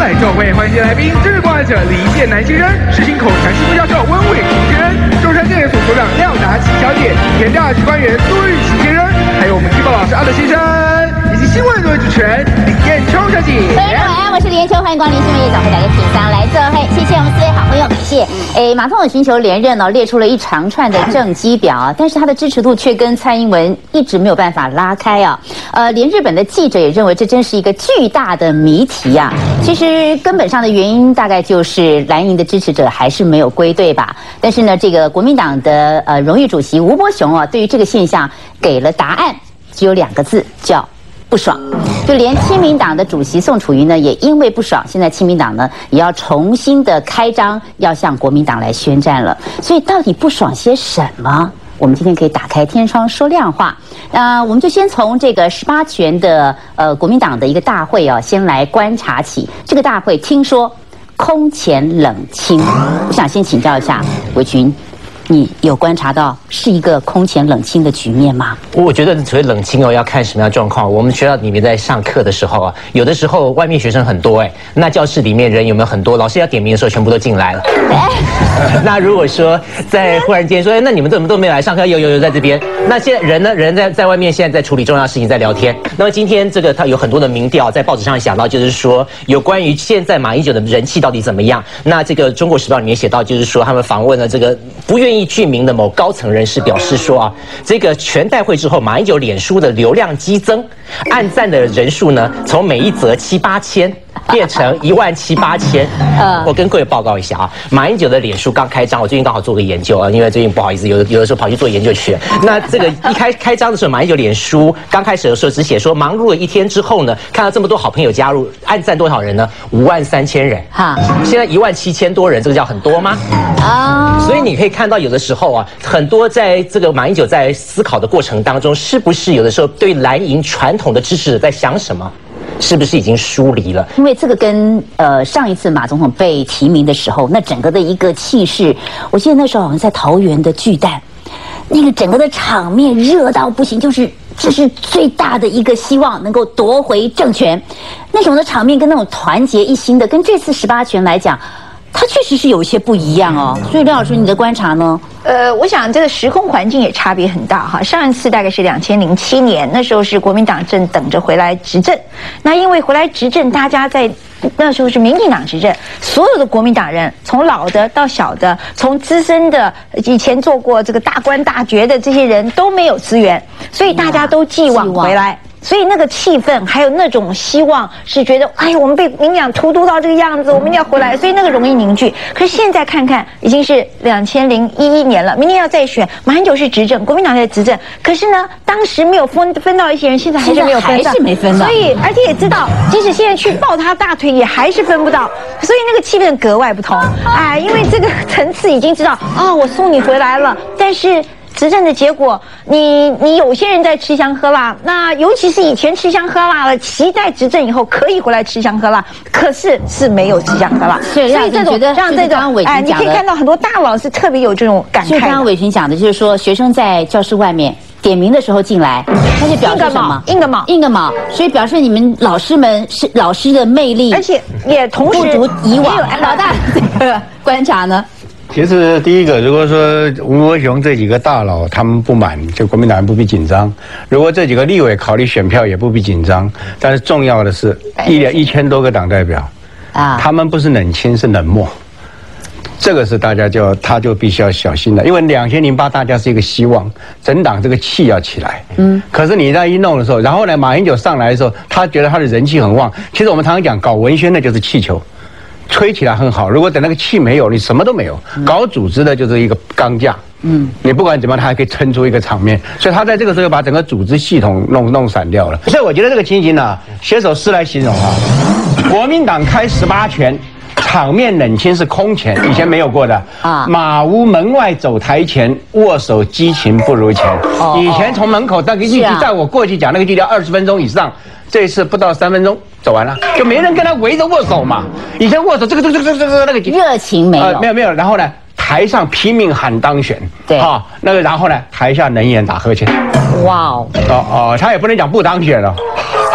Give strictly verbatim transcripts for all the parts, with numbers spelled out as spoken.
来就会欢迎来宾，致冠者李健南先生，世新口传系副教授温伟平先生，中山电研所所长廖达琪小姐，田大局官员苏玉琪先生，还有我们地报老师阿德先生，以及新闻作为主持人李艳秋小姐。 各位晚安，我是李艳秋，欢迎光临新闻夜早会，大家请上来坐会，谢谢我们四位好朋友，感谢。诶，马总统寻求连任呢，列出了一长串的政绩表啊，但是他的支持度却跟蔡英文一直没有办法拉开啊。呃，连日本的记者也认为这真是一个巨大的谜题啊。其实根本上的原因大概就是蓝营的支持者还是没有归队吧。但是呢，这个国民党的呃荣誉主席吴伯雄啊，对于这个现象给了答案，只有两个字，叫不爽。就连亲民党的主席宋楚瑜呢，也因为不爽，现在亲民党呢也要重新的开张，要向国民党来宣战了。所以到底不爽些什么？我们今天可以打开天窗说亮话。那、呃、我们就先从这个十八权的呃国民党的一个大会啊，先来观察起。这个大会听说空前冷清，我想先请教一下维群。你有观察到是一个空前冷清的局面吗？ 我觉得所谓冷清哦，要看什么样的状况。我们学校里面在上课的时候啊，有的时候外面学生很多哎，那教室里面人有没有很多？老师要点名的时候，全部都进来了。那如果说在忽然间说，哎，那你们怎么都没有来上课？有有有在这边。那现在人呢？人在在外面现在在处理重要事情，在聊天。那么今天这个他有很多的民调在报纸上想到，就是说有关于现在马英九的人气到底怎么样？那这个《中国时报》里面写到，就是说他们访问了这个不愿意具名的某高层人士，表示说啊，这个全代会之后，马英九脸书的流量激增，按赞的人数呢，从每一则七八千变成一万七八千。我跟各位报告一下啊，马英九的脸书刚开张，我最近刚好做个研究啊，因为最近不好意思，有的有的时候跑去做研究去。那这个一开开张的时候，马英九脸书刚开始的时候只写说，忙碌了一天之后呢，看到这么多好朋友加入，按赞多少人呢？五万三千人。哈，现在一万七千多人，这个叫很多吗？啊，所以你可以看到有的时候啊，很多在这个马英九在思考的过程当中，是不是有的时候对蓝营传统的支持者在想什么？是不是已经疏离了？ 因为这个跟呃上一次马总统被提名的时候，那整个的一个气势，我记得那时候好像在桃园的巨蛋，那个整个的场面热到不行，就是这是最大的一个希望能够夺回政权，那种的场面跟那种团结一心的，跟这次十八权来讲，它确实是有一些不一样哦。所以廖老师，你的观察呢？ 呃，我想这个时空环境也差别很大哈。上一次大概是两千零七年，那时候是国民党正等着回来执政，那因为回来执政，大家在那时候是民进党执政，所有的国民党人，从老的到小的，从资深的，以前做过这个大官大爵的这些人都没有资源，所以大家都寄望回来。所以那个气氛还有那种希望是觉得，哎呀，我们被民进党荼毒到这个样子，我们一定要回来，所以那个容易凝聚。可是现在看看，已经是两千零一一年了，明年要再选，马英九是执政，国民党在执政，可是呢，当时没有分分到一些人，现在还是没有分到， 还是没分到。 所以而且也知道，即使现在去抱他大腿，也还是分不到，所以那个气氛格外不同。哎，因为这个层次已经知道，哦，我送你回来了，但是执政的结果，你你有些人在吃香喝辣，那尤其是以前吃香喝辣了，期待执政以后可以回来吃香喝辣，可是是没有吃香喝辣。 所以这种像这种，哎，你可以看到很多大佬是特别有这种感慨。 就刚刚伟群讲的，就是说学生在教室外面点名的时候进来，那就表示什么？ 硬个毛， 硬个毛。所以表示你们老师们是老师的魅力， 而且也同时不如以往。老大这个观察呢？ 其实第一个，如果说吴伯雄这几个大佬他们不满，就国民党人不必紧张；如果这几个立委考虑选票，也不必紧张。但是重要的是，一两一千多个党代表，啊，他们不是冷清，是冷漠。这个是大家就他就必须要小心的，因为两千零八大家是一个希望，整党这个气要起来。嗯，可是你在一弄的时候，然后呢，马英九上来的时候，他觉得他的人气很旺。其实我们常常讲，搞文宣的就是气球。吹起来很好，如果等那个气没有，你什么都没有。搞组织的就是一个钢架，嗯，你不管怎么样，他还可以撑出一个场面。所以他在这个时候把整个组织系统弄弄散掉了。所以我觉得这个情形呢、啊，写首诗来形容啊，国民党开十八权，场面冷清是空前，以前没有过的啊。马屋门外走台前，握手激情不如前。哦、以前从门口那个距离，在我过去讲那个距离二十分钟以上。这一次不到三分钟走完了，就没人跟他围着握手嘛。以前握手这个这个这个这个那个热情没有、呃， 没有没有。然后呢，台上拼命喊当选，对啊，那个然后呢，台下冷眼打呵欠。哇哦，哦哦，他也不能讲不当选了。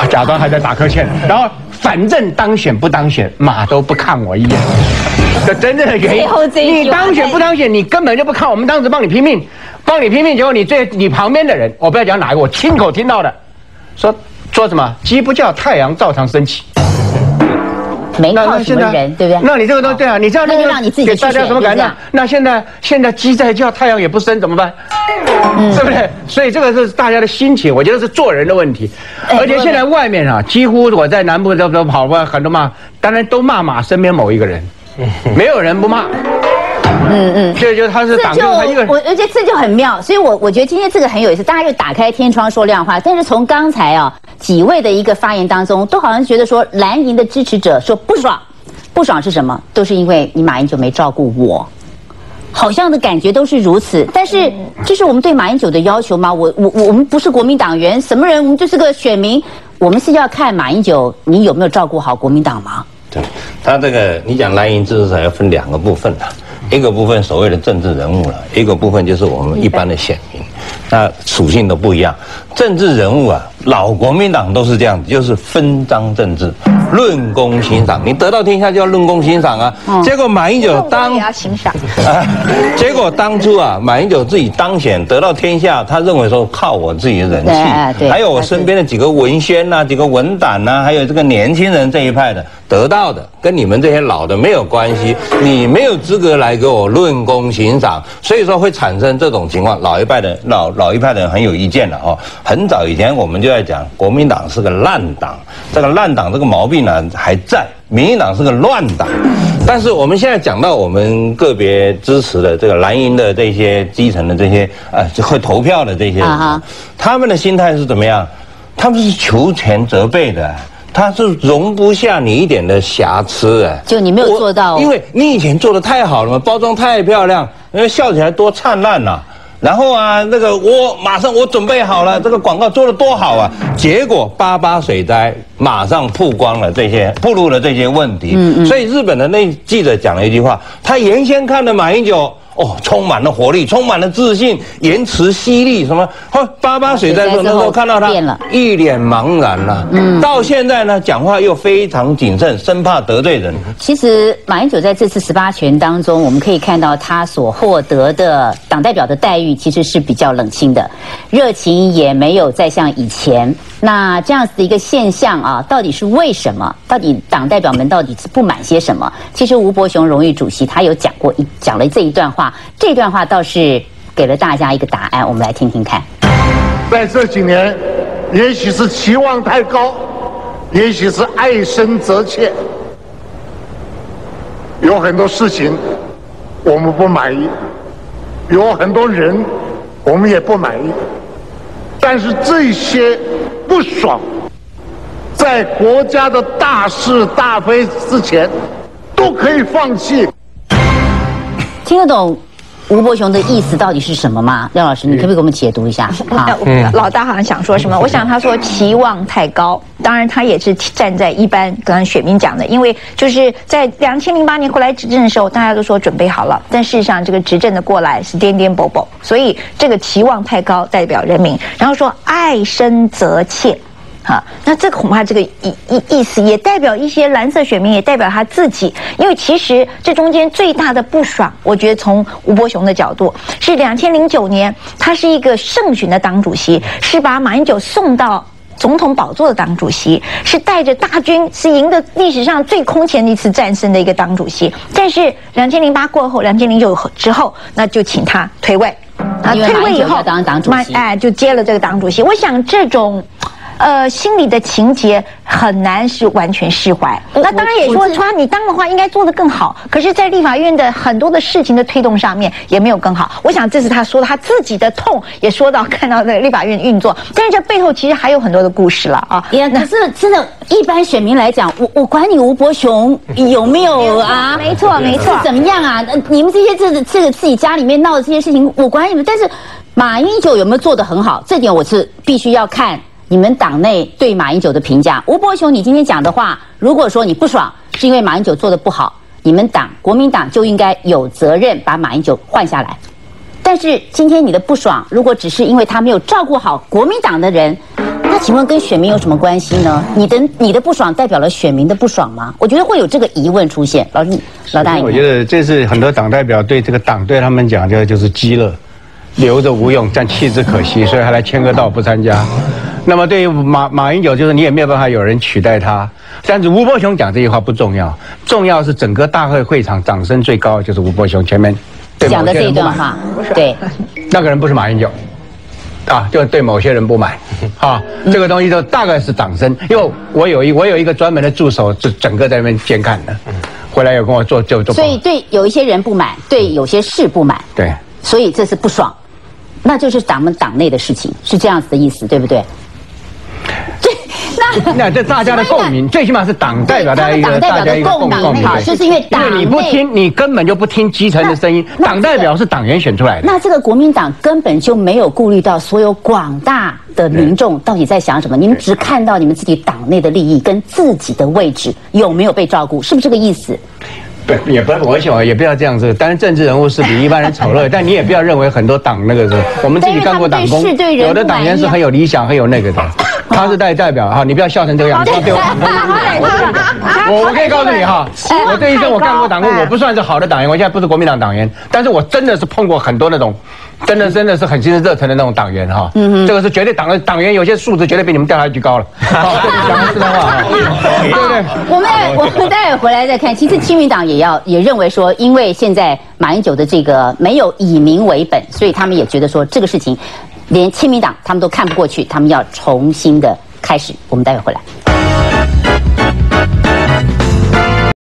啊，假装还在打瞌欠，然后反正当选不当选，马都不看我一眼。这真正的原因，你当选不当选，你根本就不看，我们当时帮你拼命，帮你拼命，结果你最你旁边的人，我不要讲哪一个，我亲口听到的，说说什么鸡不叫太阳照常升起。 没靠什么人，对不对？ 那你这个东西对啊，你这样那就让你自己给大家什么感觉？那现在现在鸡在叫，太阳也不升，怎么办？嗯，对不对？所以这个是大家的心情，我觉得是做人的问题。而且现在外面啊，几乎我在南部都都跑过很多骂，当然都骂马身边某一个人，没有人不骂。嗯嗯，这就他是党政他一个， 我而且这就很妙，所以我我觉得今天这个很有意思，大家又打开天窗说亮话。但是从刚才啊几位的一个发言当中，都好像觉得说蓝营的支持者说不爽，不爽是什么？都是因为你马英九没照顾我，好像的感觉都是如此。但是这是我们对马英九的要求吗？我我我们不是国民党员，什么人？我们就是个选民，我们是要看马英九你有没有照顾好国民党吗？ 对，他这个你讲蓝营支持者要分两个部分的。一个部分所谓的政治人物了，一个部分就是我们一般的选民，那属性都不一样。政治人物啊，老国民党都是这样子，就是分赃政治，论功行赏。你得到天下就要论功行赏啊。嗯、结果马英九当也要行赏啊，结果当初啊，马英九自己当选得到天下，他认为说靠我自己的人气，还有我身边的几个文宣呐、啊、几个文胆呐、啊，还有这个年轻人这一派的得到的，跟你们这些老的没有关系，你没有资格来给我论功行赏，所以说会产生这种情况。老一派的老老一派的人很有意见了哦。很早以前我们就在讲，国民党是个烂党，这个烂党这个毛病呢还在，民进党是个乱党。但是我们现在讲到我们个别支持的这个蓝营的这些基层的这些呃会投票的这些人， uh-huh. 他们的心态是怎么样？他们是求全责备的。他是容不下你一点的瑕疵哎， 就你没有做到， 因为你以前做的太好了嘛，包装太漂亮，因为笑起来多灿烂呐、啊。然后啊，那个我马上我准备好了，这个广告做的多好啊，结果八八水灾马上曝光了这些，暴露了这些问题。嗯嗯。所以日本的那记者讲了一句话，他原先看的马英九。哦，充满了活力，充满了自信，言辞犀利，什么？哦，八八水灾的时候，那时候看到他一脸茫然了。嗯，到现在呢，讲话又非常谨慎，生怕得罪人。 其实马英九在这次十八权当中，我们可以看到他所获得的党代表的待遇其实是比较冷清的，热情也没有再像以前。那这样子的一个现象啊，到底是为什么？到底党代表们到底是不满些什么？其实吴伯雄荣誉主席他有讲过一讲了这一段话。这段话倒是给了大家一个答案，我们来听听看。 在这几年，也许是期望太高，也许是爱深责切，有很多事情我们不满意，有很多人我们也不满意，但是这些不爽，在国家的大是大非之前，都可以放弃。 听得懂吴伯雄的意思到底是什么吗？廖老师，你可不可以给我们解读一下？ 啊，老大好像想说什么？我想他说期望太高，当然他也是站在一般跟选民讲的，因为就是在两千零八年回来执政的时候，大家都说准备好了，但事实上这个执政的过来是颠颠簸簸，所以这个期望太高代表人民，然后说爱深责切。好，那这恐怕这个意意意思也代表一些蓝色选民，也代表他自己，因为其实这中间最大的不爽，我觉得从吴伯雄的角度是两千零九年，他是一个胜选的党主席，是把马英九送到总统宝座的党主席，是带着大军，是赢得历史上最空前的一次战争的一个党主席。但是两千零八过后，两千零九之后，那就请他退位， 啊，退位以后，当党主席， 哎，就接了这个党主席。我想这种。呃，心里的情节很难是完全释怀。那当然也说，他你当的话应该做得更好。可是，在立法院的很多的事情的推动上面也没有更好。我想这是他说的他自己的痛，也说到看到这个立法院运作。但是这背后其实还有很多的故事了啊。 也可是真的，一般选民来讲，我我管你吴伯雄有没有啊？ 没错没错， 是怎么样啊？你们这些这这个自己家里面闹的这些事情，我管你们。但是马英九有没有做得很好？这点我是必须要看。你们党内对马英九的评价，吴伯雄，你今天讲的话，如果说你不爽，是因为马英九做的不好，你们党国民党就应该有责任把马英九换下来。但是今天你的不爽，如果只是因为他没有照顾好国民党的人，那请问跟选民有什么关系呢？你的你的不爽代表了选民的不爽吗？我觉得会有这个疑问出现。老师，老大， 我觉得这是很多党代表对这个党对他们讲的就是鸡肋，留着无用，但弃之可惜，所以还来签个到不参加。那么对于马马英九，就是你也没有办法有人取代他。但是吴伯雄讲这句话不重要，重要是整个大会会场掌声最高就是吴伯雄前面讲的这一段话，对， 那个人不是马英九。啊，就对某些人不满，啊，这个东西就大概是掌声，因为我有一我有一个专门的助手，就整个在那边监看的，回来有跟我做就做。 所以对有一些人不满，对有些事不满， 对， 所以这是不爽，那就是咱们党内的事情，是这样子的意思，对不对？那那这大家的共鸣，最起码是党代表的一个大家一个共鸣， 就是因为党， 因为你不听，你根本就不听基层的声音。党代表是党员选出来的。 那这个国民党根本就没有顾虑到所有广大的民众到底在想什么，你们只看到你们自己党内的利益跟自己的位置有没有被照顾，是不是这个意思？ 不，也不，我想也不要这样子。当然，政治人物是比一般人丑陋，但你也不要认为很多党那个是，我们自己干过党工，有的党员是很有理想、很有那个的。他是代代表哈，你不要笑成这个样子。我我可以告诉你哈，我这一生我干过党工，我不算是好的党员，我现在不是国民党党员，但是我真的是碰过很多那种。真的真的是很精神热忱的那种党员哈，嗯这个是绝对党的党员有些素质绝对比你们调查局高了。好，对你讲的是真话。对对。 我们我们待会回来再看，其实亲民党也要也认为说，因为现在马英九的这个没有以民为本，所以他们也觉得说这个事情，连亲民党他们都看不过去，他们要重新的开始。我们待会回来。